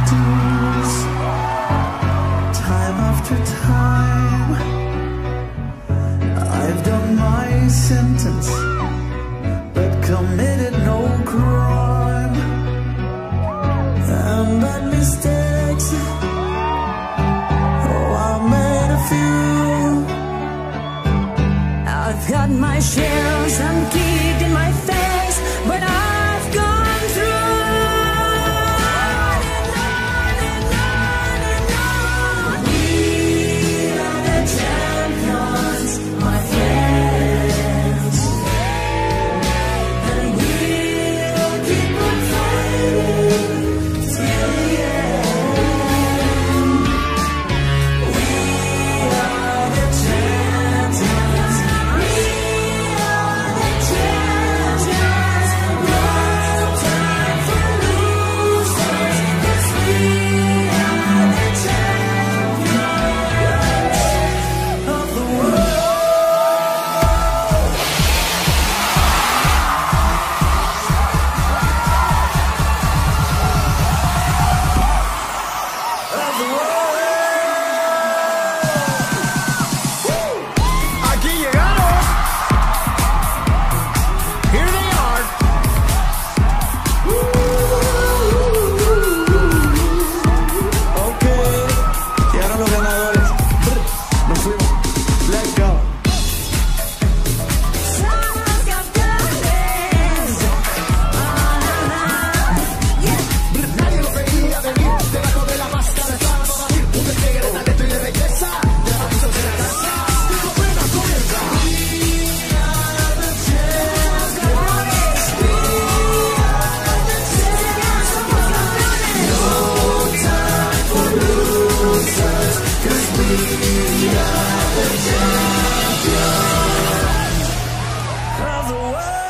dues. Time after time, I've done my sentence, but committed no crime. And bad mistakes, oh, I made a few. I've got my share of some kicked in my face, but I've gone through. We are the champions, my friends, and we'll keep on fighting till the end. We are the champions. We are the champions. No time for losers, 'cause we are the champions of the world. Aquí llegaron. Here they are. Ok, llegaron los ganadores. Nos fuimos. Let's go. Somos campeones. Nadie lo veía venir. Debajo de la máscara estaba David, un despliegue de talento y de belleza. De la pista de la casa. Apenas comienza. Of the world.